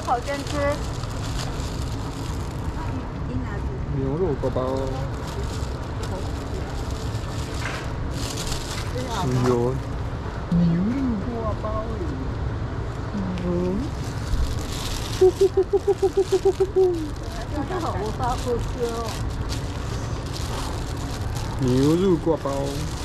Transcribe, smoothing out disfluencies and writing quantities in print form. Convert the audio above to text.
好先吃。 牛肉挂包。有牛肉挂包这好无法不吃哦。 牛肉挂包。